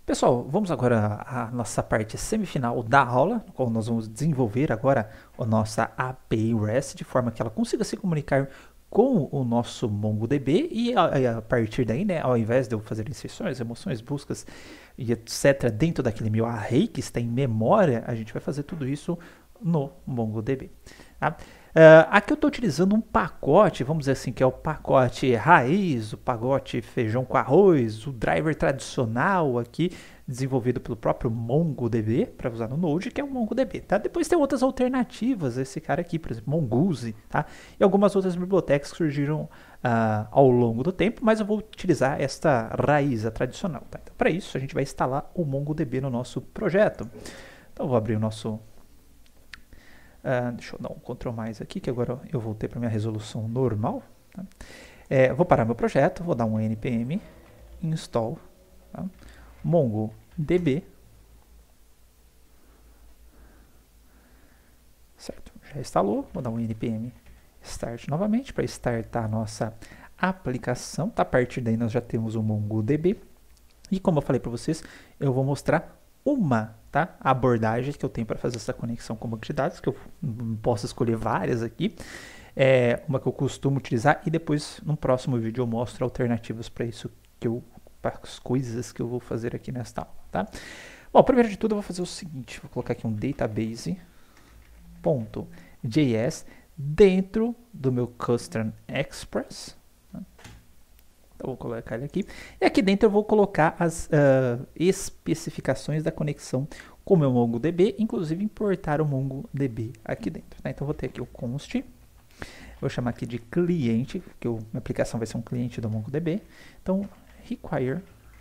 Pessoal, vamos agora à nossa parte semifinal da aula, no qual nós vamos desenvolver agora a nossa API REST de forma que ela consiga se comunicar com o nosso MongoDB e a partir daí, né, ao invés de eu fazer inserções, remoções, buscas e etc. dentro daquele meu array que está em memória, a gente vai fazer tudo isso no MongoDB. Tá? Aqui eu estou utilizando um pacote, vamos dizer assim, que é o pacote raiz, o pacote feijão com arroz, o driver tradicional aqui, desenvolvido pelo próprio MongoDB, para usar no Node, que é o MongoDB. Tá? Depois tem outras alternativas, esse cara aqui, por exemplo, Mongoose, tá? E algumas outras bibliotecas que surgiram ao longo do tempo, mas eu vou utilizar esta raiz, a tradicional. Tá? Então, para isso, a gente vai instalar o MongoDB no nosso projeto. Então, eu vou abrir o nosso... deixa eu dar um Ctrl mais aqui, que agora eu voltei para minha resolução normal. Tá? Vou parar meu projeto, vou dar um npm install tá? MongoDB. Certo, já instalou, vou dar um npm start novamente para startar a nossa aplicação. Tá? A partir daí nós já temos o MongoDB. E como eu falei para vocês, eu vou mostrar uma abordagem que eu tenho para fazer essa conexão com o banco de dados, que eu posso escolher várias aqui, uma que eu costumo utilizar e depois no próximo vídeo eu mostro alternativas para isso, para as coisas que eu vou fazer aqui nesta aula. Tá? Bom, primeiro de tudo eu vou fazer o seguinte, vou colocar aqui um database.js dentro do meu Custom Express. Tá? Eu vou colocar ele aqui. E aqui dentro eu vou colocar as especificações da conexão com o meu MongoDB, inclusive importar o MongoDB aqui dentro. Tá? Então eu vou ter aqui o const, vou chamar aqui de cliente, porque minha aplicação vai ser um cliente do MongoDB. Então, require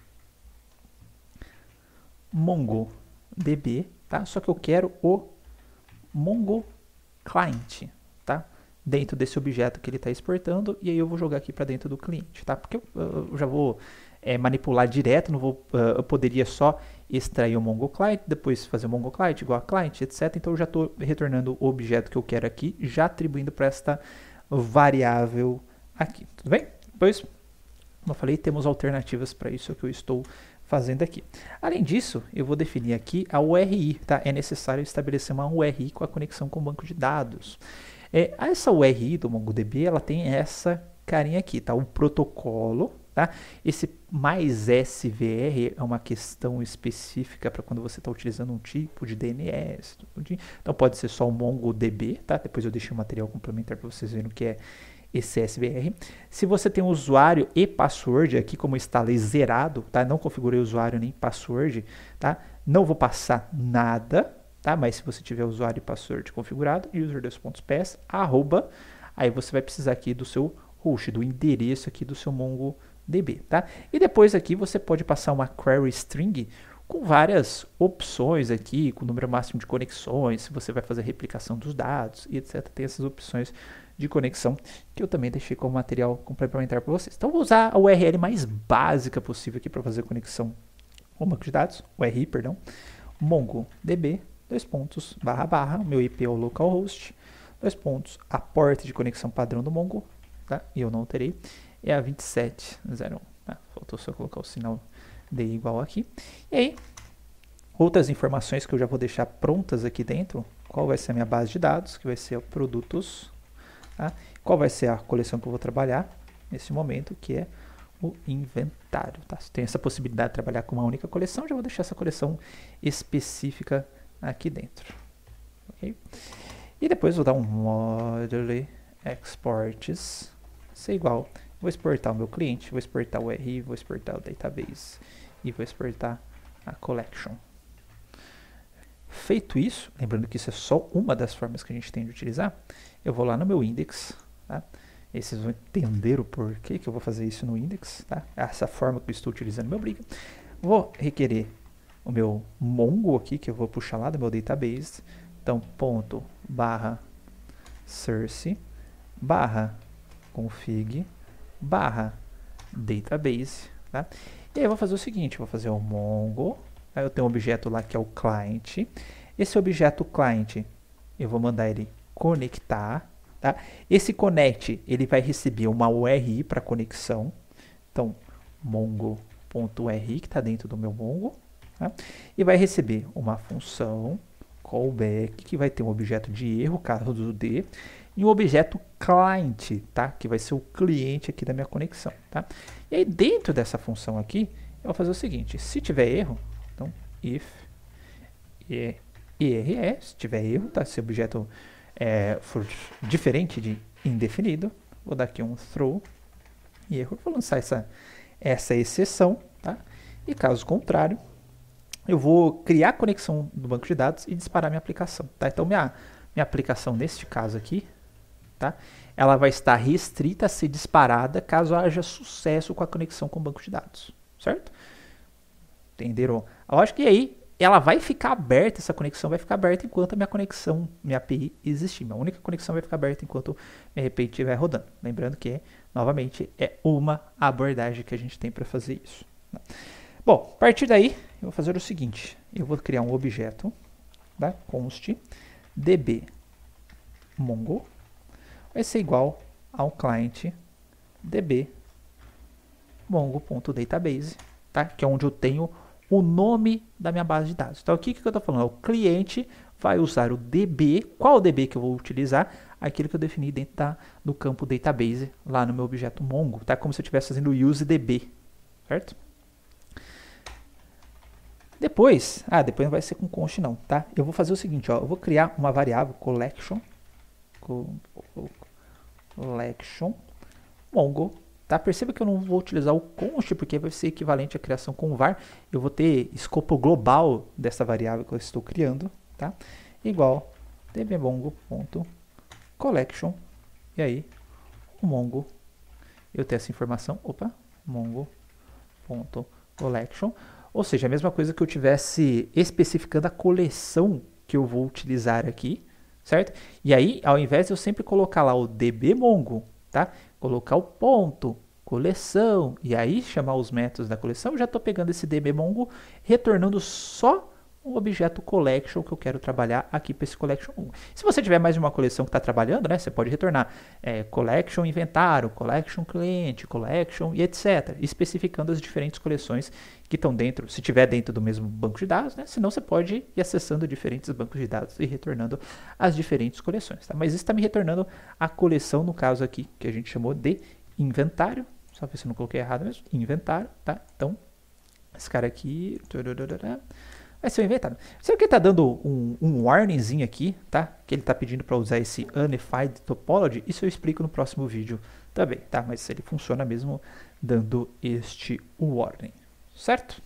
MongoDB, tá? Só que eu quero o Mongo Client, tá? Dentro desse objeto que ele está exportando, e aí eu vou jogar aqui para dentro do cliente, tá? Porque eu já vou manipular direto, não vou, eu poderia só extrair o Mongo Client, depois fazer o Mongo Client igual a client, etc. Então eu já estou retornando o objeto que eu quero aqui, já atribuindo para esta variável aqui, tudo bem? Depois, como eu falei, temos alternativas para isso que eu estou fazendo aqui. Além disso, eu vou definir aqui a URI, tá? É necessário estabelecer uma URI com a conexão com o banco de dados. Essa URI do MongoDB, ela tem essa carinha aqui, tá? O protocolo, tá? Esse mais SVR é uma questão específica para quando você está utilizando um tipo de DNS. Então pode ser só o MongoDB, tá? Depois eu deixo um material complementar para vocês verem o que é esse SVR. Se você tem um usuário e password aqui, como instalei zerado, tá? Não configurei usuário nem password, tá? Não vou passar nada, tá? Mas se você tiver usuário e password configurado, user2.ps, arroba, aí você vai precisar aqui do seu host, do endereço aqui do seu MongoDB, tá? E depois aqui você pode passar uma query string com várias opções aqui, com o número máximo de conexões, se você vai fazer replicação dos dados e etc. Tem essas opções de conexão que eu também deixei como material complementar para vocês. Então, eu vou usar a URL mais básica possível aqui para fazer conexão com o banco de dados, URI, perdão, MongoDB, //, meu IP é o localhost, a porta de conexão padrão do Mongo, tá? E eu não alterei, é a 2701, tá? Faltou só colocar o sinal de igual aqui. E aí, outras informações que eu já vou deixar prontas aqui dentro, qual vai ser a minha base de dados, que vai ser o produtos, tá? Qual vai ser a coleção que eu vou trabalhar nesse momento, que é o inventário, tá? Se tem essa possibilidade de trabalhar com uma única coleção, já vou deixar essa coleção específica aqui dentro, ok? E depois vou dar um module exports, ser igual, vou exportar o meu cliente, vou exportar o URI, vou exportar o database e vou exportar a collection. Feito isso, lembrando que isso é só uma das formas que a gente tem de utilizar, eu vou lá no meu index, tá? E vocês vão entender o porquê que eu vou fazer isso no index, tá? Essa forma que eu estou utilizando no meu briga. Vou requerer o meu Mongo aqui, que eu vou puxar lá do meu database. Então, ponto, barra, source, barra, config, barra, database, tá? E aí eu vou fazer o seguinte, eu vou fazer o Mongo, aí eu tenho um objeto lá que é o client. Esse objeto client, eu vou mandar ele conectar, tá? Esse connect, ele vai receber uma URI para conexão. Então, mongo.ri, que está dentro do meu Mongo, tá? E vai receber uma função callback, que vai ter um objeto de erro, caso do D, e um objeto client, tá? Que vai ser o cliente aqui da minha conexão, tá? E aí dentro dessa função aqui, eu vou fazer o seguinte: se tiver erro, então if ERE, se tiver erro, tá? Se o objeto for diferente de indefinido, vou dar aqui um throw erro, vou lançar essa exceção, tá? E caso contrário, eu vou criar a conexão do banco de dados e disparar minha aplicação, tá? Então minha aplicação neste caso aqui, tá? Ela vai estar restrita a ser disparada caso haja sucesso com a conexão com o banco de dados, certo? Entenderam? Eu acho que aí ela vai ficar aberta, essa conexão vai ficar aberta enquanto a minha conexão, minha API existir. Minha única conexão vai ficar aberta enquanto minha API estiver rodando. Lembrando que, novamente, é uma abordagem que a gente tem para fazer isso. Bom, a partir daí, eu vou fazer o seguinte. Eu vou criar um objeto, tá? Const db mongo vai ser igual ao client db mongo.database, tá? Que é onde eu tenho o nome da minha base de dados. Então, aqui que eu estou falando, o cliente vai usar o DB. Qual o DB que eu vou utilizar? Aquilo que eu defini dentro do campo database, lá no meu objeto Mongo, tá? Como se eu estivesse fazendo o use DB, certo? Depois não vai ser com const não, tá? Eu vou fazer o seguinte, ó, eu vou criar uma variável collection Mongo. Tá? Perceba que eu não vou utilizar o const, porque vai ser equivalente à criação com var. Eu vou ter escopo global dessa variável que eu estou criando, tá? Igual dbmongo.collection. E aí, o Mongo, eu tenho essa informação, mongo.collection. Ou seja, a mesma coisa que eu tivesse especificando a coleção que eu vou utilizar aqui, certo? E aí, ao invés de eu sempre colocar lá o dbmongo, tá? Colocar o ponto, coleção, e aí chamar os métodos da coleção, eu já estou pegando esse dbmongo, retornando só o objeto collection que eu quero trabalhar aqui para esse collection 1. Se você tiver mais de uma coleção que está trabalhando, né, você pode retornar collection inventário, collection cliente, collection e etc. Especificando as diferentes coleções que estão dentro, se tiver dentro do mesmo banco de dados, né, senão você pode ir acessando diferentes bancos de dados e retornando as diferentes coleções. Tá? Mas isso está me retornando a coleção, no caso aqui, que a gente chamou de inventário. Só ver se eu não coloquei errado mesmo. Inventário, tá? Então, esse cara aqui vai ser o inventário. Será que ele está dando um warningzinho aqui, tá? Que ele está pedindo para usar esse unified topology? Isso eu explico no próximo vídeo também, tá? Mas ele funciona mesmo dando este warning, certo?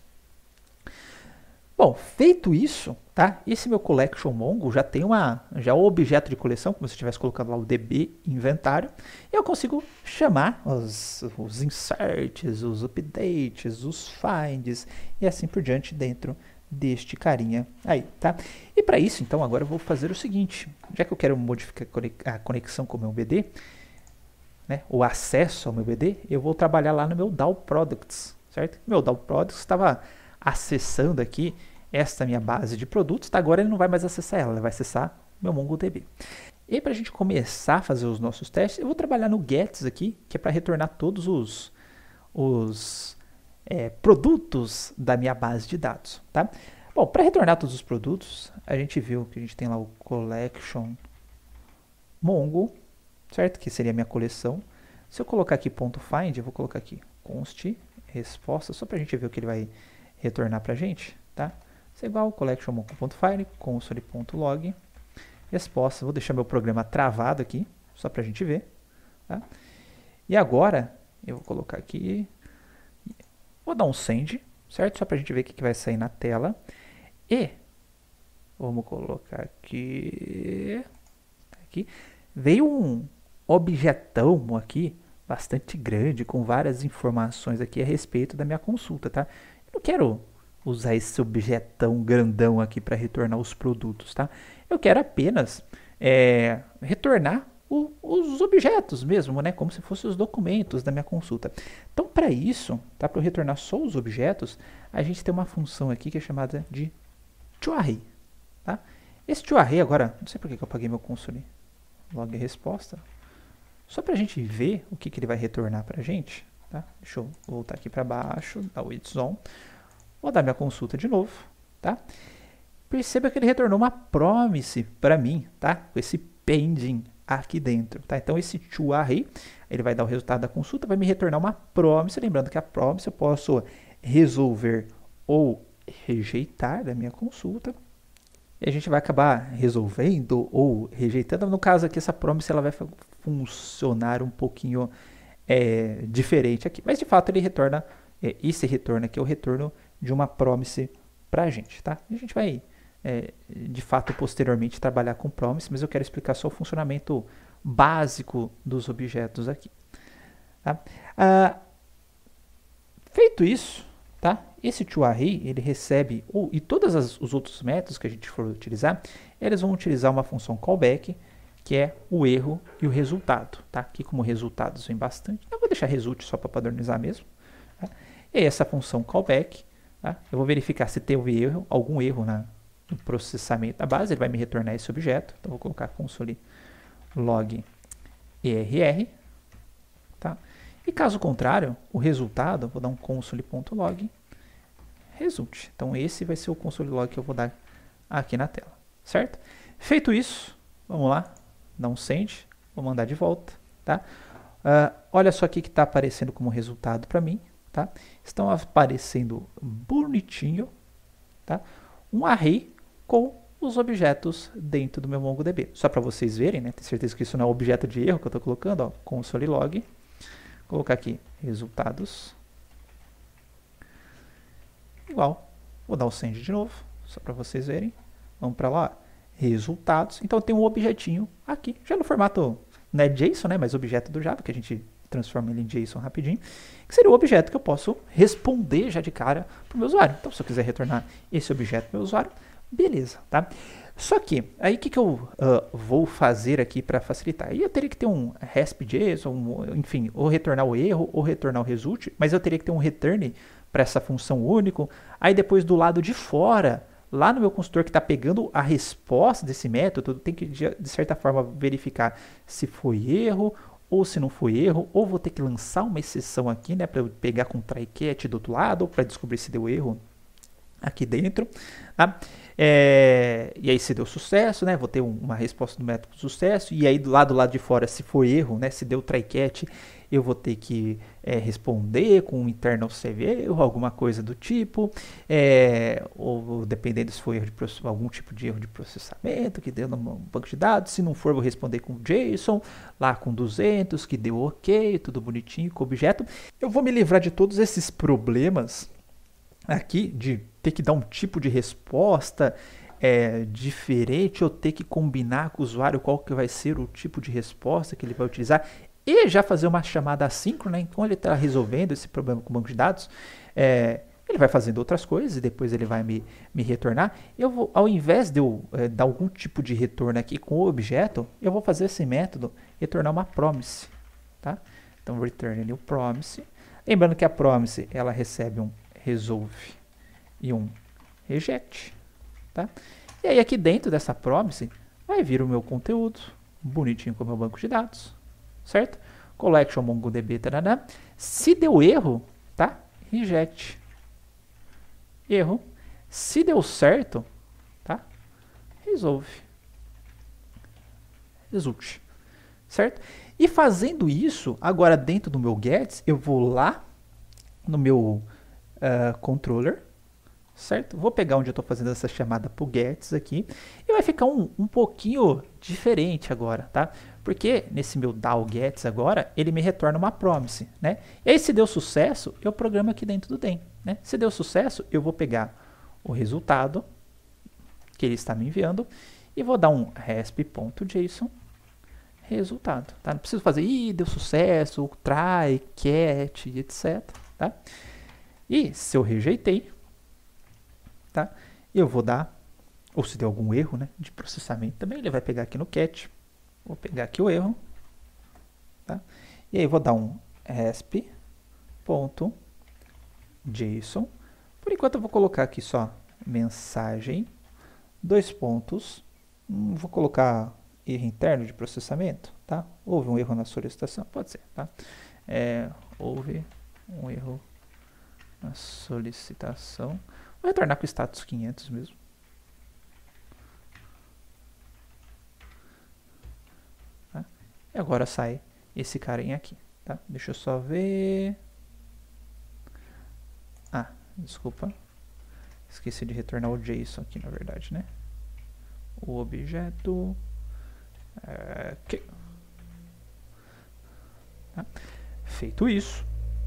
Bom, feito isso, tá? Esse meu collection mongo já tem o objeto de coleção, como se eu estivesse colocando lá o db inventário. E eu consigo chamar os inserts, os updates, os finds e assim por diante dentro deste carinha aí, tá? E para isso, então, agora eu vou fazer o seguinte. Já que eu quero modificar a conexão com o meu BD, né, o acesso ao meu BD, eu vou trabalhar lá no meu DAO Products, certo? Meu DAO Products estava acessando aqui esta minha base de produtos, tá? Agora ele não vai mais acessar ela, ele vai acessar meu MongoDB. E para a gente começar a fazer os nossos testes, eu vou trabalhar no Gets aqui, que é para retornar todos os produtos da minha base de dados, tá? Bom, para retornar todos os produtos, a gente viu que a gente tem lá o collection mongo, certo? Que seria a minha coleção. Se eu colocar aqui .find, eu vou colocar aqui const resposta, só para a gente ver o que ele vai retornar para a gente, tá? Isso é igual collection mongo.find, console.log, resposta. Vou deixar meu programa travado aqui, só para a gente ver, tá? E agora, eu vou colocar aqui, vou dar um send, certo? Só para a gente ver o que vai sair na tela. E vamos colocar aqui. Veio um objetão aqui, bastante grande, com várias informações aqui a respeito da minha consulta, tá? Eu não quero usar esse objetão grandão aqui para retornar os produtos, tá? Eu quero apenas retornar os objetos mesmo, né? Como se fossem os documentos da minha consulta. Então, para isso, tá? Para eu retornar só os objetos, a gente tem uma função aqui que é chamada de toArray, tá? Esse toArray agora, não sei por que eu apaguei meu console log resposta, só para a gente ver o que ele vai retornar para a gente, tá? Deixa eu voltar aqui para baixo, dar o it's on. Vou dar minha consulta de novo, tá? Perceba que ele retornou uma promise para mim, tá? Com esse pending aqui dentro, tá? Então esse toArray, ele vai dar o resultado da consulta, vai me retornar uma promise, lembrando que a promise eu posso resolver ou rejeitar da minha consulta. E a gente vai acabar resolvendo ou rejeitando. No caso aqui, essa promise ela vai funcionar um pouquinho diferente aqui. Mas de fato ele retorna, esse retorno aqui é o retorno de uma promise para a gente, tá? E a gente vai, de fato, posteriormente trabalhar com promise, mas eu quero explicar só o funcionamento básico dos objetos aqui. Tá? Feito isso, tá? Esse toArray, ele recebe, e todos os outros métodos que a gente for utilizar, eles vão utilizar uma função callback, que é o erro e o resultado, tá? Aqui como resultados vem bastante, eu vou deixar result só para padronizar mesmo. Tá? E essa função callback, tá? Eu vou verificar se teve erro, algum erro no processamento da base, ele vai me retornar esse objeto, então vou colocar console log err, tá? E caso contrário, o resultado, vou dar um console.log result. Então esse vai ser o console log que eu vou dar aqui na tela, certo? Feito isso, vamos lá, dar um send, vou mandar de volta, tá? Olha só aqui que está aparecendo como resultado para mim, tá? Estão aparecendo bonitinho, tá? Um array com os objetos dentro do meu MongoDB. Só para vocês verem, né? Tenho certeza que isso não é objeto de erro que eu estou colocando, ó, console log, colocar aqui resultados, igual, vou dar o send de novo, só para vocês verem, vamos para lá, resultados, então tem um objetinho aqui, já no formato, não é JSON, né, mas objeto do Java, que a gente transforma ele em JSON rapidinho, que seria o objeto que eu posso responder já de cara para o meu usuário. Então se eu quiser retornar esse objeto para o meu usuário, beleza, tá? Só que, aí o que eu vou fazer aqui para facilitar? Aí eu teria que ter um RESP.json, enfim, ou retornar o erro, ou retornar o result, mas eu teria que ter um return para essa função único. Aí depois do lado de fora, lá no meu construtor que está pegando a resposta desse método, tem que, de certa forma, verificar se foi erro, ou se não foi erro, ou vou ter que lançar uma exceção aqui, né, para eu pegar com o try-catch do outro lado, para descobrir se deu erro aqui dentro, tá? E aí se deu sucesso, né? Vou ter uma resposta do método sucesso, e aí do lado de fora, se foi erro, né? Se deu try-catch, eu vou ter que responder com um internal save erro, alguma coisa do tipo, ou dependendo se foi erro algum tipo de erro de processamento que deu no banco de dados. Se não for, vou responder com JSON, lá com 200, que deu ok, tudo bonitinho com o objeto. Eu vou me livrar de todos esses problemas aqui de ter que dar um tipo de resposta diferente, ou ter que combinar com o usuário qual que vai ser o tipo de resposta que ele vai utilizar, e já fazer uma chamada assíncrona, enquanto ele está resolvendo esse problema com o banco de dados, ele vai fazendo outras coisas e depois ele vai me retornar. Eu vou, ao invés de eu dar algum tipo de retorno aqui com o objeto, eu vou fazer esse método retornar uma promise, tá? Então return new promise, lembrando que a promise ela recebe um resolve e um reject, tá? E aí aqui dentro dessa promise vai vir o meu conteúdo bonitinho com o meu banco de dados, certo? Collection MongoDB, tarará. Se deu erro, tá? Reject. Erro. Se deu certo, tá? Resolve. Result. Certo? E fazendo isso, agora dentro do meu gets, eu vou lá no meu controller, certo? Vou pegar onde eu estou fazendo essa chamada pro gets aqui, e vai ficar um pouquinho diferente agora, tá? Porque nesse meu DAO gets agora, ele me retorna uma promise, né? E aí se deu sucesso, eu programo aqui dentro do DEM, né? Se deu sucesso, eu vou pegar o resultado que ele está me enviando e vou dar um resp.json resultado, tá? Não preciso fazer, deu sucesso, try, catch, etc, tá? E se eu rejeitei, tá? Eu vou dar, ou se deu algum erro, né, de processamento também, ele vai pegar aqui no catch, vou pegar aqui o erro, tá? E aí vou dar um resp.json. Por enquanto eu vou colocar aqui só mensagem, dois pontos, vou colocar erro interno de processamento, tá? Houve um erro na solicitação, pode ser, tá? Houve um erro a solicitação. Vou retornar com o status 500 mesmo. Tá? E agora sai esse carinha aqui. Tá? Deixa eu só ver. Ah, desculpa. Esqueci de retornar o JSON aqui, na verdade, né? O objeto. Aqui. Tá? Feito isso.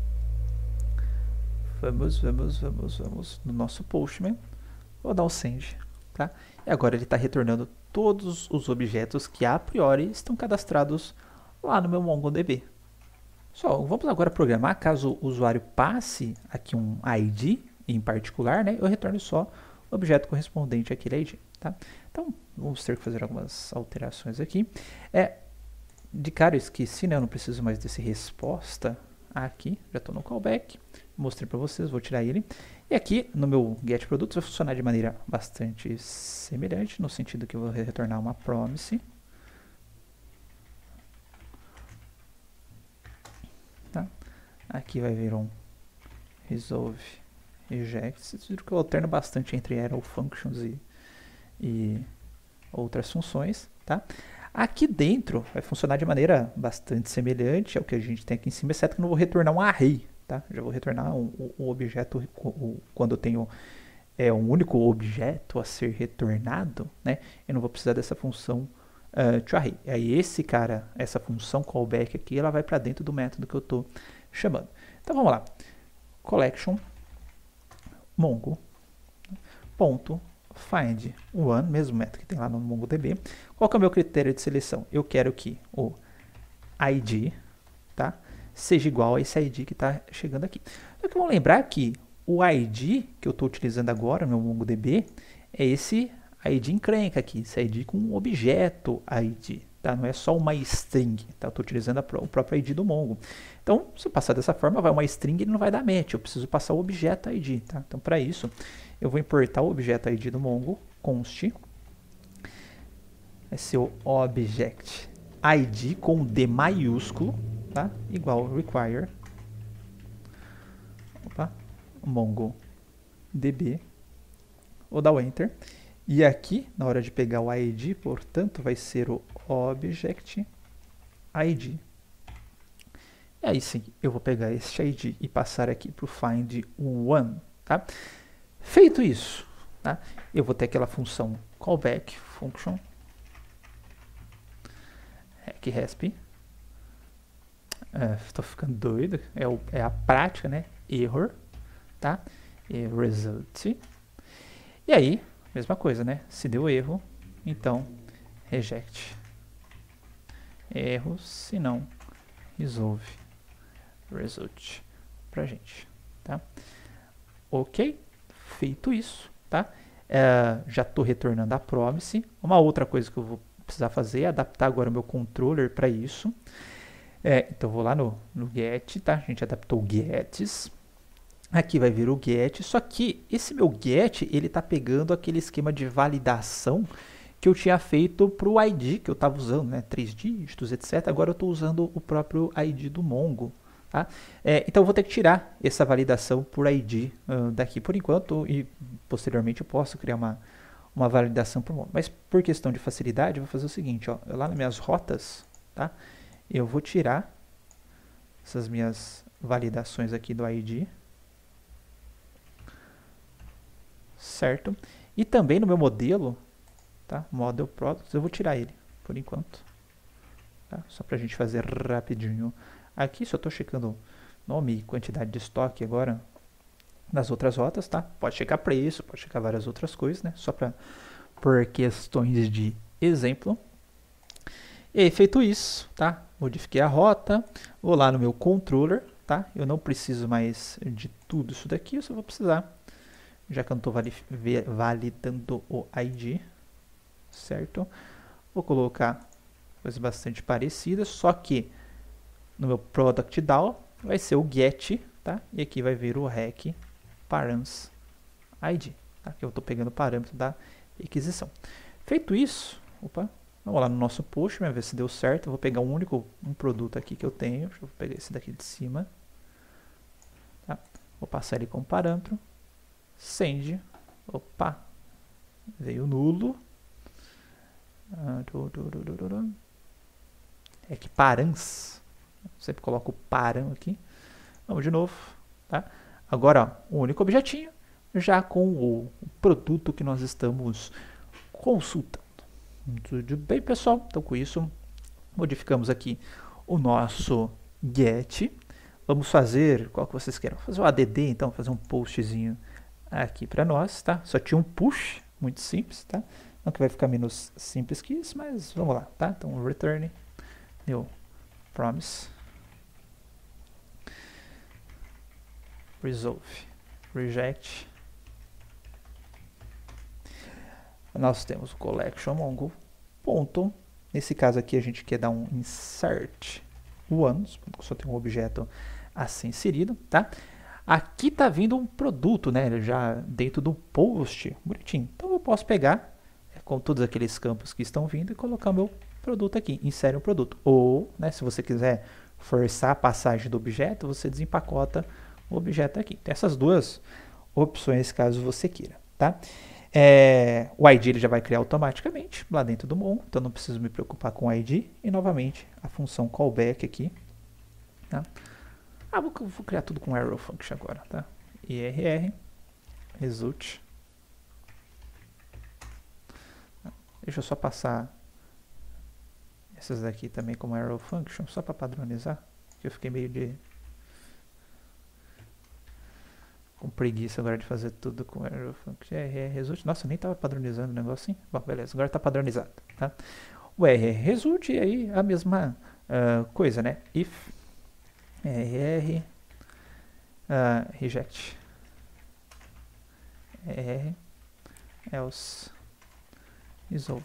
Vamos no nosso Postman. Vou dar um send, tá? E agora ele está retornando todos os objetos que a priori estão cadastrados lá no meu MongoDB. Só, vamos agora programar, caso o usuário passe aqui um ID em particular, né? Eu retorno só o objeto correspondente àquele ID, tá? Então, vamos ter que fazer algumas alterações aqui. De cara eu esqueci, né? Eu não preciso mais desse resposta aqui. Já estou no callback. Mostrei para vocês, vou tirar ele. E aqui no meu getProducts vai funcionar de maneira bastante semelhante, no sentido que eu vou retornar uma promise. Tá? Aqui vai vir um resolve reject. Vocês viram que eu alterno bastante entre arrow functions e outras funções. Tá? Aqui dentro vai funcionar de maneira bastante semelhante ao que a gente tem aqui em cima, exceto que eu não vou retornar um array. Tá? Já vou retornar um objeto quando eu tenho um único objeto a ser retornado, né? Eu não vou precisar dessa função toArray. Aí essa função callback aqui, ela vai para dentro do método que eu estou chamando. Então vamos lá. Collection mongo ponto find one, mesmo método que tem lá no MongoDB. Qual que é o meu critério de seleção? Eu quero que o ID, tá, seja igual a esse ID que está chegando aqui. Só que vamos lembrar que o ID que eu estou utilizando agora no meu MongoDB é esse ID encrenca aqui, esse ID com objeto ID, tá? Não é só uma string, tá? Eu estou utilizando o próprio ID do Mongo. Então, se eu passar dessa forma, vai uma string e ele não vai dar match, eu preciso passar o objeto ID, tá? Então, para isso, eu vou importar o objeto ID do Mongo, const, vai ser o object ID com D maiúsculo, tá? Igual require MongoDB, vou dar o enter, e aqui, na hora de pegar o ID, portanto, vai ser o object ID. E aí sim, eu vou pegar este ID e passar aqui para o find one, tá? Feito isso, tá? Eu vou ter aquela função callback function resp. Estou ficando doido, é a prática, né? Error, tá? E result. E aí, mesma coisa, né? Se deu erro, então reject. Erro, se não, resolve result pra gente, tá? Ok, feito isso, tá? Já estou retornando a promise. Uma outra coisa que eu vou precisar fazer é adaptar agora o meu controller para isso. Então eu vou lá no get, tá? A gente adaptou o gets. Aqui vai vir o get, só que esse meu get, ele tá pegando aquele esquema de validação que eu tinha feito para o ID que eu estava usando, né? 3 dígitos, etc. Agora eu estou usando o próprio ID do Mongo. Tá? Então eu vou ter que tirar essa validação por ID daqui por enquanto e posteriormente eu posso criar uma validação por Mongo. Mas por questão de facilidade, eu vou fazer o seguinte, ó, lá nas minhas rotas, tá? Eu vou tirar essas minhas validações aqui do ID, certo? E também no meu modelo, tá? Model Products, eu vou tirar ele por enquanto, tá? Só para a gente fazer rapidinho. Aqui só estou checando nome e quantidade de estoque agora nas outras rotas, tá? Pode checar preço, pode checar várias outras coisas, né? Só para por questões de exemplo. E aí, feito isso, tá? Modifiquei a rota, vou lá no meu controller, tá? Eu não preciso mais de tudo isso daqui, eu só vou precisar, já que eu não estou validando o ID, certo? Vou colocar coisas bastante parecidas, só que no meu product DAO vai ser o get, tá? E aqui vai vir o rec params ID, tá? Que eu estou pegando o parâmetro da requisição. Feito isso, vamos lá no nosso Postman, ver se deu certo. Eu vou pegar um produto aqui que eu tenho. Deixa eu pegar esse daqui de cima. Tá? Vou passar ele como parâmetro. Send. Opa. Veio nulo. É que params. Sempre coloco o param aqui. Vamos de novo. Tá? Agora, ó, o único objetinho. Já com o produto que nós estamos consultando. Tudo bem, pessoal? Então, com isso, modificamos aqui o nosso get. Vamos fazer, qual que vocês querem? Vou fazer o add, então, fazer um postzinho aqui para nós, tá? Só tinha um push, muito simples, tá? Não que vai ficar menos simples que isso, mas vamos lá, tá? Então, return new promise resolve reject. Nós temos o collection mongo ponto. Nesse caso aqui a gente quer dar um insert once, só tem um objeto a ser inserido, tá? Aqui tá vindo um produto, né? Já dentro do post, bonitinho. Então eu posso pegar com todos aqueles campos que estão vindo e colocar o meu produto aqui, insere um produto. Ou, né, se você quiser forçar a passagem do objeto, você desempacota o objeto aqui. Tem essas duas opções caso você queira, tá? O ID ele já vai criar automaticamente lá dentro do Mongo, então não preciso me preocupar com o ID. E novamente a função callback aqui, tá? Vou criar tudo com arrow function agora, tá? IRR result. Deixa eu só passar essas daqui também como arrow function, só para padronizar, que eu fiquei meio com preguiça agora de fazer tudo com arrow function. Result. Nossa, eu nem estava padronizando o negócio assim. Bom, beleza, agora está padronizado, tá? O result e aí a mesma coisa, né? If reject else resolve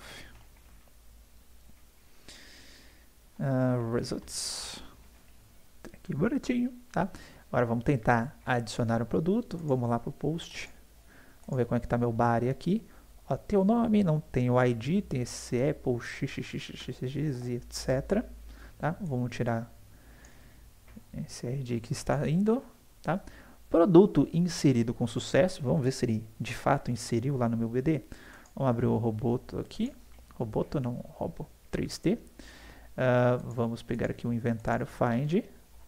results. Aqui bonitinho, tá? Agora vamos tentar adicionar o produto. Vamos lá para o post. Vamos ver como é que está meu body aqui. Ó, tem o nome, não tem o ID, tem esse Apple, xxxx, etc. Tá? Vamos tirar esse ID que está indo. Tá? Produto inserido com sucesso. Vamos ver se ele de fato inseriu lá no meu BD. Vamos abrir o Roboto aqui. Roboto não, Robo 3D. Vamos pegar aqui o inventário Find.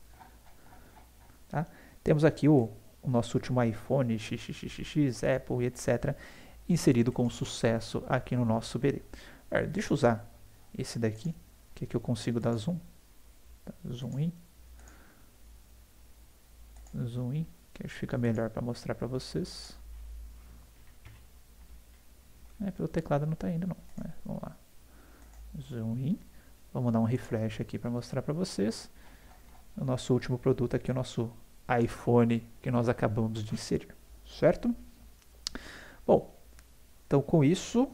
Tá? Temos aqui o nosso último iPhone, xxxx, Apple, etc. inserido com sucesso aqui no nosso BD. Deixa eu usar esse daqui, que aqui eu consigo dar zoom. Zoom in. Zoom in, que acho que fica melhor para mostrar para vocês. Pelo teclado não está indo não. Vamos lá. Zoom in. Vamos dar um refresh aqui para mostrar para vocês. O nosso último produto aqui, o nosso iPhone que nós acabamos de inserir, certo? Bom, então com isso...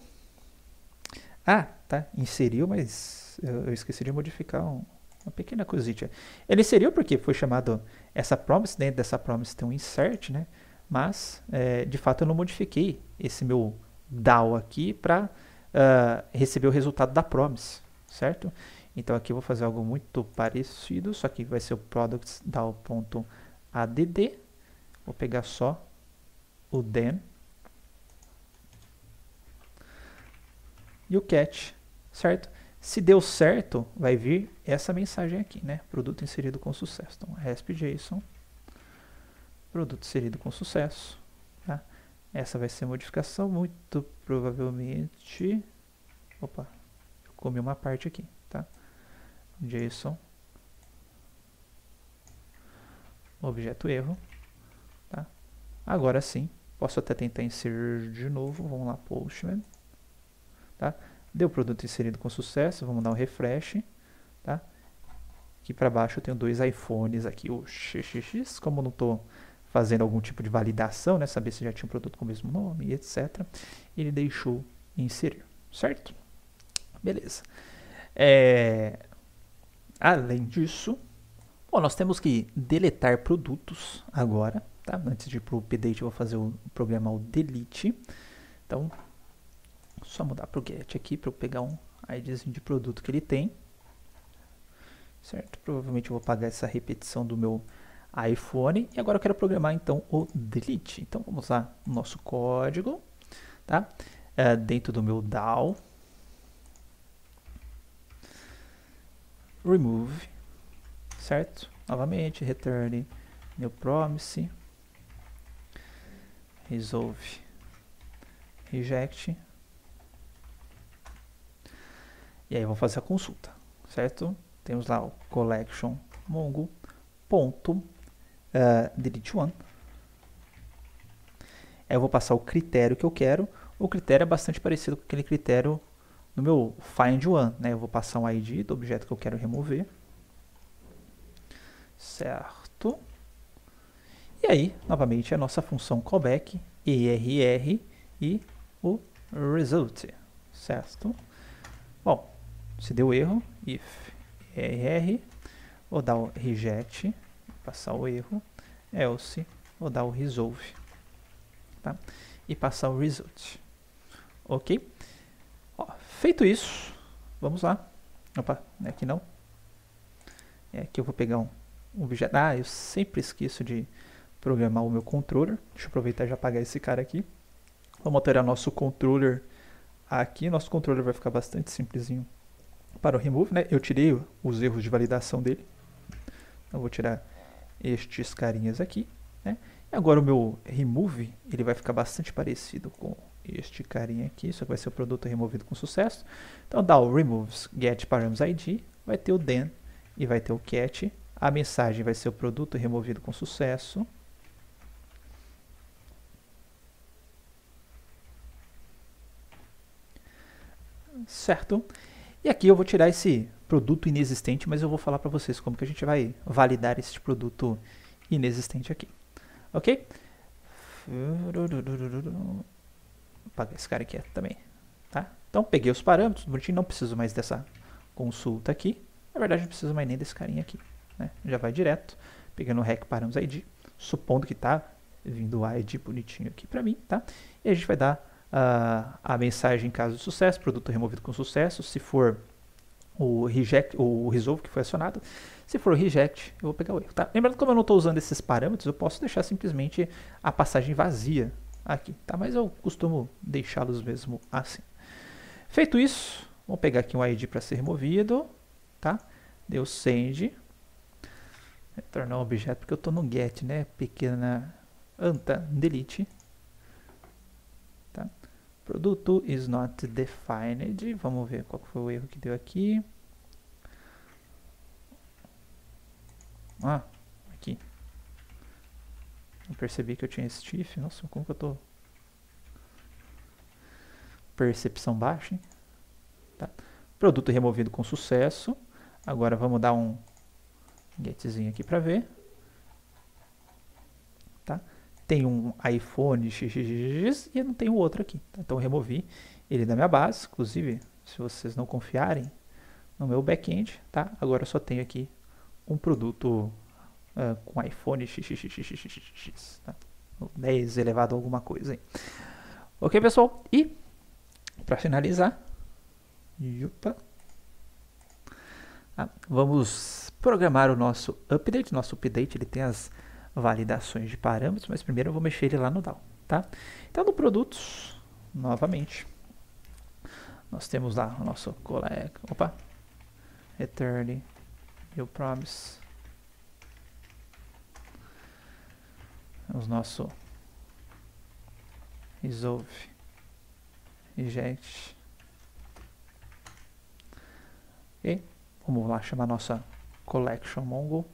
tá, inseriu, mas eu esqueci de modificar uma pequena coisinha. Ele inseriu porque foi chamado essa promise, dentro dessa promise tem um insert, né? Mas, de fato, eu não modifiquei esse meu DAO aqui para receber o resultado da promise, certo? Então aqui eu vou fazer algo muito parecido, só que vai ser o products.dao.add. Vou pegar só o then e o catch, certo? Se deu certo, vai vir essa mensagem aqui, né? Produto inserido com sucesso. Então, resp.json, produto inserido com sucesso. Tá? Essa vai ser a modificação, muito provavelmente... Opa, eu comi uma parte aqui, tá? JSON, objeto erro, tá? Agora sim, posso até tentar inserir de novo, vamos lá, Postman, tá? Deu produto inserido com sucesso, vamos dar um refresh, tá? Aqui para baixo eu tenho dois iPhones aqui, o XXX, como eu não estou fazendo algum tipo de validação, né, saber se já tinha um produto com o mesmo nome, etc. Ele deixou inserir, certo? Beleza. Além disso, bom, nós temos que deletar produtos agora, tá? Antes de ir para o update, eu vou fazer o programa o delete. Então, só mudar para o get aqui para eu pegar um IDzinho de produto que ele tem, certo? Provavelmente eu vou pagar essa repetição do meu iPhone, e agora eu quero programar então o delete. Então vamos lá no nosso código, tá? Dentro do meu DAO, remove, certo? Novamente, return new promise, resolve, reject, e aí vamos fazer a consulta, certo? Temos lá o collection mongo ponto delete one. Aí eu vou passar o critério que eu quero. O critério é bastante parecido com aquele critério no meu find one, né? Eu vou passar um ID do objeto que eu quero remover, certo? E aí, novamente, a nossa função callback, err e o result, certo? Bom, se deu erro, if err, vou dar o reject, passar o erro, else, vou dar o resolve, tá? E passar o result, ok? Ó, feito isso, vamos lá. Opa, não é aqui não. É aqui eu vou pegar um objeto. Ah, eu sempre esqueço de programar o meu controller. Deixa eu aproveitar e já apagar esse cara aqui. Vamos alterar nosso controller aqui. Nosso controller vai ficar bastante simplesinho para o remove, né? Eu tirei os erros de validação dele. Eu vou tirar estes carinhas aqui, né? E agora o meu remove, ele vai ficar bastante parecido com este carinha aqui. Isso aqui vai ser o produto removido com sucesso. Então dá o removes get params id, vai ter o then e vai ter o cat. A mensagem vai ser o produto removido com sucesso. Certo? E aqui eu vou tirar esse produto inexistente, mas eu vou falar para vocês como que a gente vai validar esse produto inexistente aqui. Ok? Vou apagar esse cara aqui também. Tá? Então peguei os parâmetros, bonitinho, não preciso mais dessa consulta aqui. Na verdade não preciso mais nem desse carinha aqui, né? Já vai direto, pegando o rec params id, supondo que está vindo o id bonitinho aqui para mim, tá? E a gente vai dar a mensagem em caso de sucesso, produto removido com sucesso. Se for o reject, o resolve que foi acionado, se for o reject, eu vou pegar o erro, tá? Lembrando que como eu não estou usando esses parâmetros, eu posso deixar simplesmente a passagem vazia aqui, tá? Mas eu costumo deixá-los mesmo assim. Feito isso, vou pegar aqui um id para ser removido, tá? Deu send, retornar um objeto, porque eu estou no get, né? Pequena anta delete. Produto is not defined. Vamos ver qual foi o erro que deu aqui. Ah, aqui. Eu percebi que eu tinha esse if. Nossa, como que eu tô... Percepção baixa, hein? Tá. Produto removido com sucesso. Agora vamos dar um getzinho aqui para ver. Tá? Tem um iPhone xxx e eu não tenho outro aqui. Tá? Então eu removi ele da minha base. Inclusive, se vocês não confiarem no meu back-end, tá? Agora eu só tenho aqui um produto com iPhone xxx, tá? 10 elevado a alguma coisa aí. Ok, pessoal? E para finalizar, vamos programar o nosso update. Nosso update ele tem as validações de parâmetros, mas primeiro eu vou mexer ele lá no DAO, tá? Então no produtos, novamente, nós temos lá o nosso collect, return new promise, o nosso resolve reject, e vamos lá chamar nossa collection mongo.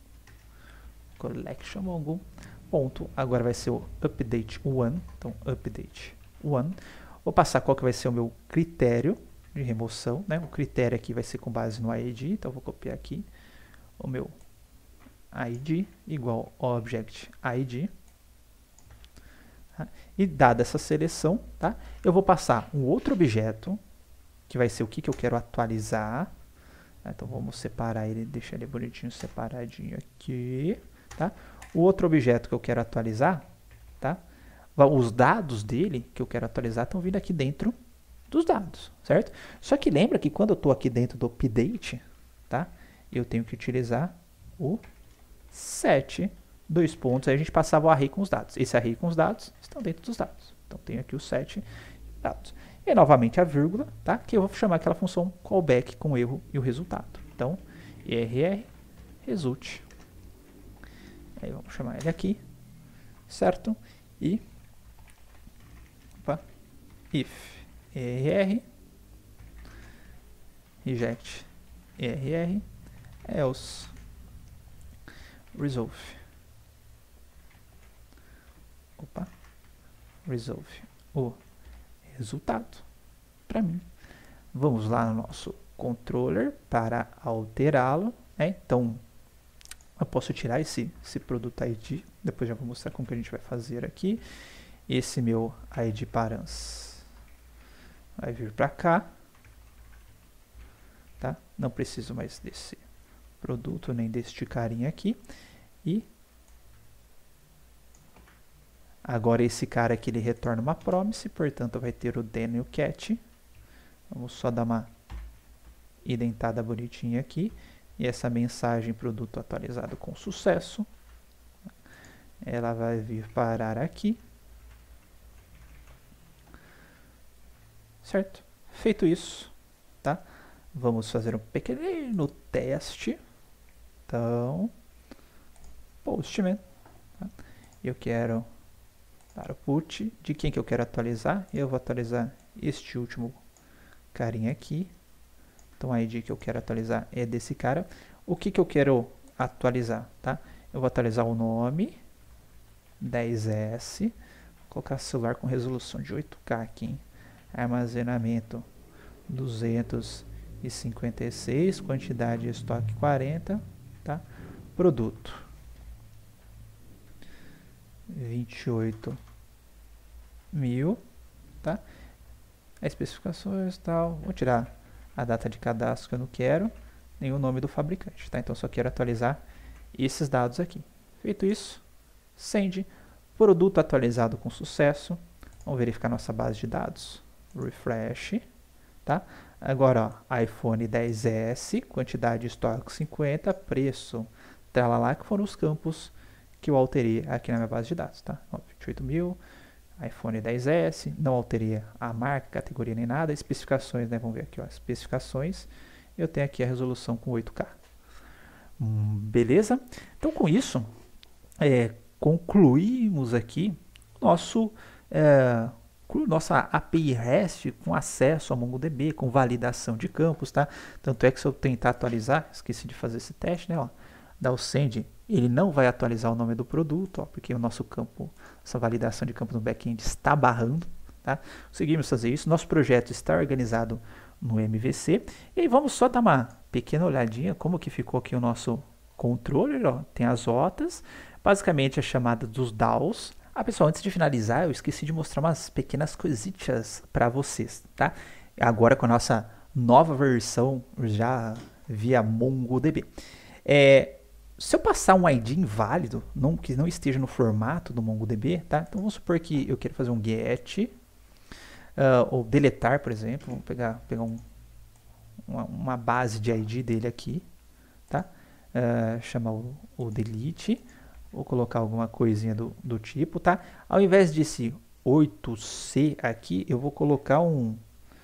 Ponto, agora vai ser o update one, então update one. Vou passar qual que vai ser o meu critério de remoção, né? O critério aqui vai ser com base no ID, então eu vou copiar aqui o meu ID igual object ID. Tá? E dada essa seleção, tá? Eu vou passar um outro objeto que vai ser o que eu quero atualizar. Tá? Então vamos separar ele, deixar ele bonitinho separadinho aqui. Tá? O outro objeto que eu quero atualizar, tá? Os dados dele que eu quero atualizar estão vindo aqui dentro dos dados, certo? Só que lembra que quando eu estou aqui dentro do update, tá? Eu tenho que utilizar o 7, 2 pontos, aí a gente passava o array com os dados. Esse array com os dados estão dentro dos dados. Então, tenho aqui os 7 dados. E novamente a vírgula, tá? Que eu vou chamar aquela função callback com o erro e o resultado. Então, err, result. Aí vamos chamar ele aqui, certo? E if err, reject err, else resolve. Resolve o resultado para mim. Vamos lá no nosso controller para alterá-lo, né? Então, eu posso tirar esse produto ID, depois já vou mostrar como que a gente vai fazer aqui. Esse meu ID params vai vir para cá, tá? Não preciso mais desse produto nem deste carinha aqui. E agora esse cara aqui ele retorna uma promise, portanto vai ter o then e o cat. Vamos só dar uma indentada bonitinha aqui. E essa mensagem produto atualizado com sucesso, ela vai vir parar aqui. Certo? Feito isso, tá? Vamos fazer um pequeno teste. Então, postman. Tá? Eu quero dar o put. De quem que eu quero atualizar? Eu vou atualizar este último carinha aqui. Então, a ID que eu quero atualizar é desse cara. O que que eu quero atualizar? Tá? Eu vou atualizar o nome, 10S. Vou colocar celular com resolução de 8K aqui, hein? Armazenamento 256, quantidade de estoque 40, tá? Produto 28.000, tá? As especificações tal, vou tirar a data de cadastro que eu não quero, nem o nome do fabricante, tá? Então só quero atualizar esses dados aqui. Feito isso, send, produto atualizado com sucesso. Vamos verificar nossa base de dados. Refresh, tá? Agora, ó, iPhone 10S, quantidade de estoque 50, preço, tralala, que foram os campos que eu alterei aqui na minha base de dados, tá? Ó, 28.000, iPhone 10S, não alterei a marca, categoria nem nada, especificações, né? Vamos ver aqui, ó, especificações, eu tenho aqui a resolução com 8K. Beleza? Então, com isso, concluímos aqui nossa API REST com acesso ao MongoDB, com validação de campos, tá? Tanto é que se eu tentar atualizar, esqueci de fazer esse teste, né? Ó, dá o send, ele não vai atualizar o nome do produto, ó, porque o nosso campo, essa validação de campo no back-end está barrando, tá? Conseguimos fazer isso, nosso projeto está organizado no MVC, e aí vamos só dar uma pequena olhadinha como que ficou aqui o nosso controller, ó, tem as rotas, basicamente a chamada dos DAOs. Pessoal, antes de finalizar, eu esqueci de mostrar umas pequenas coisitas para vocês, tá? Agora com a nossa nova versão já via MongoDB. Se eu passar um ID inválido, que não esteja no formato do MongoDB, tá? Então vamos supor que eu quero fazer um get, ou deletar, por exemplo. Vamos pegar uma base de ID dele aqui, tá? Chamar o delete. Vou colocar alguma coisinha do tipo, tá? Ao invés desse 8C aqui, eu vou colocar um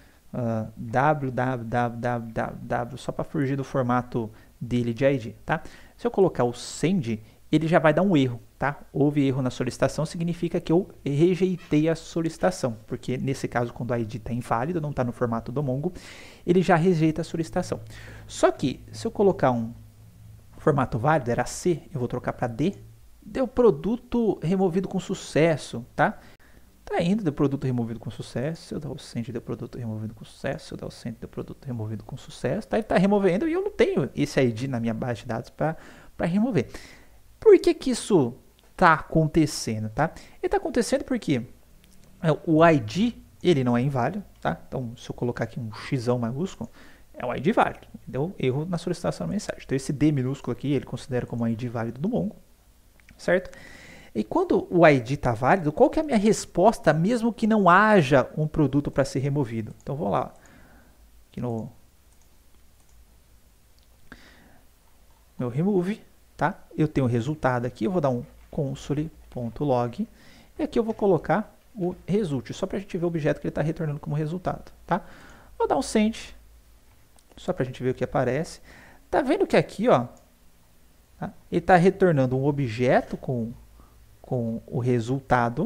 www, só para fugir do formato dele de ID, tá? Se eu colocar o send, ele já vai dar um erro, tá? Houve erro na solicitação, significa que eu rejeitei a solicitação, porque nesse caso, quando o ID está inválido, não está no formato do Mongo, ele já rejeita a solicitação. Só que, se eu colocar um formato válido, era C, eu vou trocar para D, deu produto removido com sucesso, tá? Tá indo, deu produto removido com sucesso. Se eu dar o send, deu produto removido com sucesso. Se eu dar o send, deu produto removido com sucesso. Tá? Ele tá removendo e eu não tenho esse ID na minha base de dados para remover. Por que que isso tá acontecendo, tá? Ele tá acontecendo porque o ID, ele não é inválido, tá? Então, se eu colocar aqui um x maiúsculo, é um ID válido. Deu erro na solicitação da mensagem. Então, esse D minúsculo aqui, ele considera como um ID válido do Mongo. Certo? E quando o ID está válido, qual que é a minha resposta, mesmo que não haja um produto para ser removido? Então, vamos lá. Aqui no meu remove, tá? Eu tenho o resultado aqui, eu vou dar um console.log e aqui eu vou colocar o result, só para a gente ver o objeto que ele está retornando como resultado, tá? Vou dar um send, só para a gente ver o que aparece. Tá vendo que aqui, ó, tá? Ele está retornando um objeto com o resultado.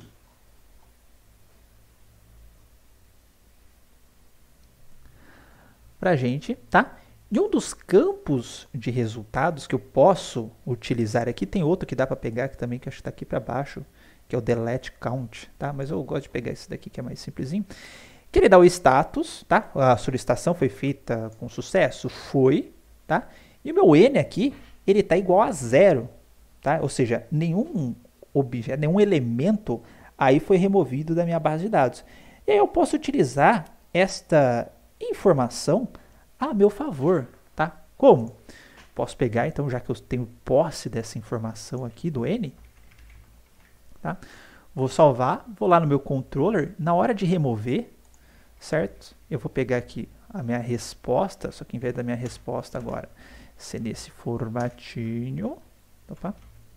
Pra gente, tá? E um dos campos de resultados que eu posso utilizar aqui, tem outro que dá para pegar aqui também, que acho que está aqui para baixo, que é o delete count, tá? Mas eu gosto de pegar esse daqui que é mais simplesinho. Que ele dá o status, tá? A solicitação foi feita com sucesso? Foi, tá? E o meu N aqui, ele tá igual a 0, tá? Ou seja, nenhum objeto, nenhum elemento aí foi removido da minha base de dados. E aí eu posso utilizar esta informação a meu favor, tá? Como? Posso pegar, então, já que eu tenho posse dessa informação aqui do N, tá? Vou salvar, vou lá no meu controller, na hora de remover, certo? Eu vou pegar aqui a minha resposta, só que em vez da minha resposta agora ser nesse formatinho, opa,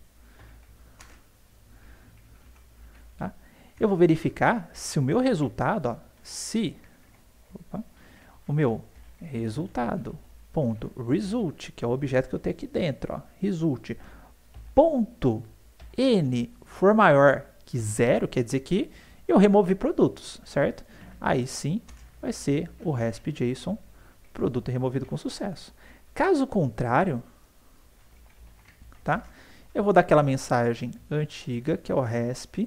tá? Eu vou verificar se o meu resultado, ó, se o meu resultado ponto result, que é o objeto que eu tenho aqui dentro, ó, result ponto n for maior que 0, quer dizer que eu removi produtos, certo? Aí sim vai ser o resp.json produto removido com sucesso. Caso contrário, tá? Eu vou dar aquela mensagem antiga que é o resp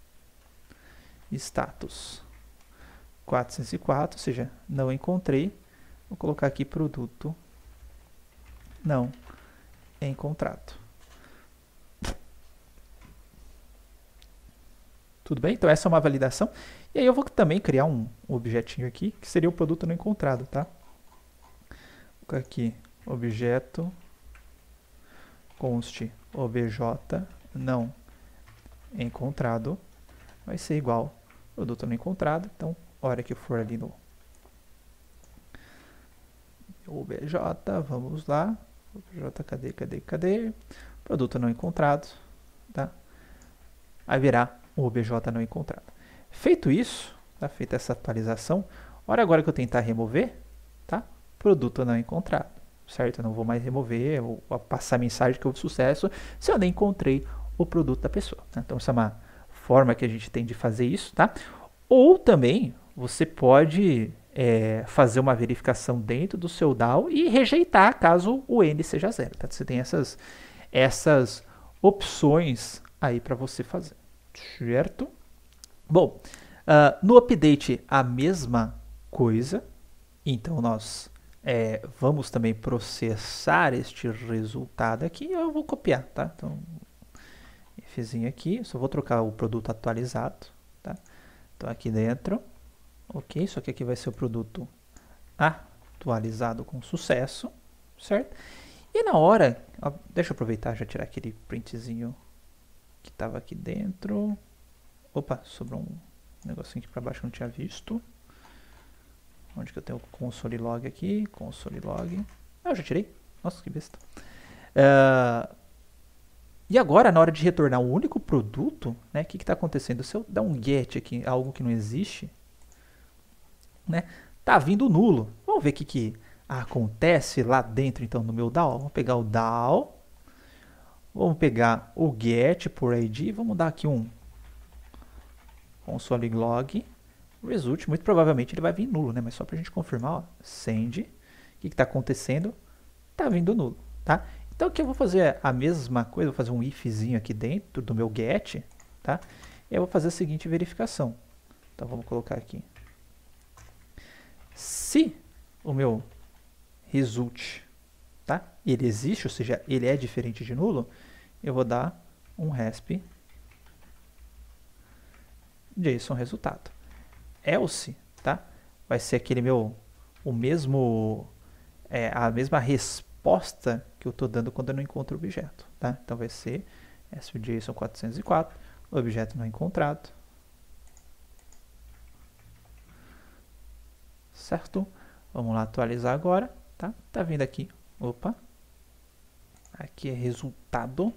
status 404, ou seja, não encontrei. Vou colocar aqui produto não encontrado. Tudo bem? Então essa é uma validação. E aí eu vou também criar um objetinho aqui, que seria o produto não encontrado, tá? Vou colocar aqui, objeto const obj não encontrado, vai ser igual produto não encontrado. Então, a hora que eu for ali no obj, vamos lá, obj, cadê? Produto não encontrado, tá? Aí virá o obj não encontrado. Feito isso, tá? Feita essa atualização, hora agora que eu tentar remover, tá? Produto não encontrado, certo? Eu não vou mais remover ou passar mensagem que houve sucesso se eu nem encontrei o produto da pessoa, tá? Então essa é uma forma que a gente tem de fazer isso, tá? Ou também você pode fazer uma verificação dentro do seu DAO e rejeitar caso o N seja 0, tá? Você tem essas opções aí para você fazer, certo? Bom, no update a mesma coisa, então nós vamos também processar este resultado aqui. Eu vou copiar, tá? Então, Fzinho aqui, só vou trocar o produto atualizado, tá? Então aqui dentro, ok, só que aqui vai ser o produto atualizado com sucesso, certo? E na hora, ó, deixa eu aproveitar já tirar aquele printzinho que estava aqui dentro. Opa, sobrou um negocinho aqui para baixo que eu não tinha visto. Onde que eu tenho o console log aqui? Console log. Ah, eu já tirei. Nossa, que besta. E agora, na hora de retornar o único produto, né, o que está acontecendo? Se eu dar um get aqui, algo que não existe, né, tá vindo nulo. Vamos ver o que acontece lá dentro, então, no meu DAO. Vamos pegar o DAO. Vamos pegar o get por ID. Vamos dar aqui um console log result. Muito provavelmente ele vai vir nulo, né? Mas só para a gente confirmar, ó, send. O que está acontecendo? Tá vindo nulo, tá? Então aqui eu vou fazer a mesma coisa, vou fazer um ifzinho aqui dentro do meu get, tá? E eu vou fazer a seguinte verificação. Então vamos colocar aqui. Se o meu result, tá? Ele existe, ou seja, ele é diferente de nulo, eu vou dar um resp JSON resultado. Else, tá? Vai ser aquele a mesma resposta que eu estou dando quando eu não encontro o objeto, tá? Então vai ser JSON 404, objeto não encontrado, certo? Vamos lá atualizar agora, tá? Tá vindo aqui, opa, Aqui é resultado.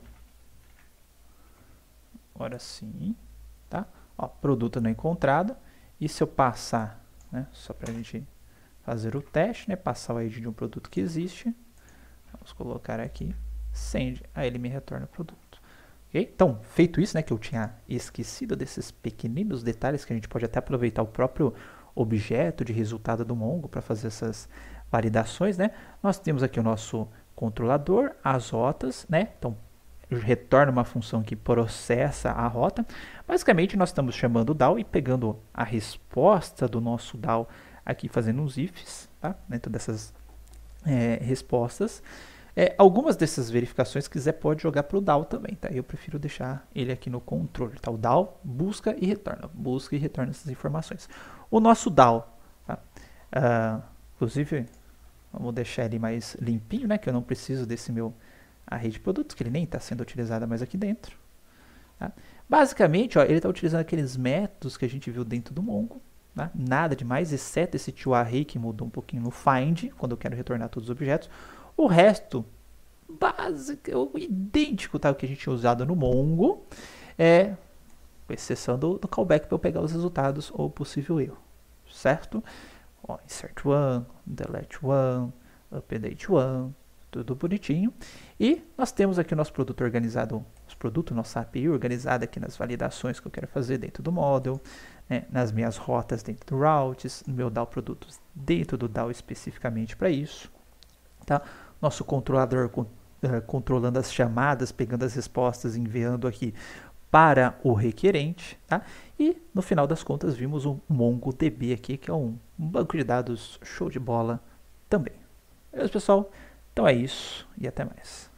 Agora sim, tá? Ó, produto não encontrado. E se eu passar, né, só para a gente fazer o teste, né, passar o ID de um produto que existe, vamos colocar aqui, send, aí ele me retorna o produto. Okay? Então, feito isso, né, que eu tinha esquecido desses pequeninos detalhes que a gente pode até aproveitar o próprio objeto de resultado do Mongo para fazer essas validações, né? Nós temos aqui o nosso controlador, as rotas, né? Então, retorna uma função que processa a rota. Basicamente, nós estamos chamando o DAO e pegando a resposta do nosso DAO aqui, fazendo uns ifs, tá? Dentro dessas respostas. Algumas dessas verificações, se quiser, pode jogar para o DAO também, tá? Eu prefiro deixar ele aqui no controle, tá? O DAO busca e retorna essas informações. O nosso DAO, tá? Inclusive, vamos deixar ele mais limpinho, né? Que eu não preciso desse meu array de produtos, que ele nem está sendo utilizado mais aqui dentro. Tá? Basicamente, ó, ele está utilizando aqueles métodos que a gente viu dentro do Mongo. Tá? Nada demais, exceto esse toArray que mudou um pouquinho no find, quando eu quero retornar todos os objetos. O resto, básico, idêntico, tá? O que a gente tinha usado no Mongo, com exceção do callback para eu pegar os resultados ou possível erro, certo? Ó, insert one, delete one, update one, tudo bonitinho. E nós temos aqui o nosso produto organizado, nossa API organizada aqui nas validações que eu quero fazer dentro do model, né, nas minhas rotas dentro do routes, no meu DAO produtos dentro do DAO especificamente para isso. Tá? Nosso controlador controlando as chamadas, pegando as respostas, enviando aqui para o requerente. Tá? E no final das contas vimos um MongoDB aqui, que é um banco de dados show de bola também. Beleza, pessoal? Então é isso e até mais.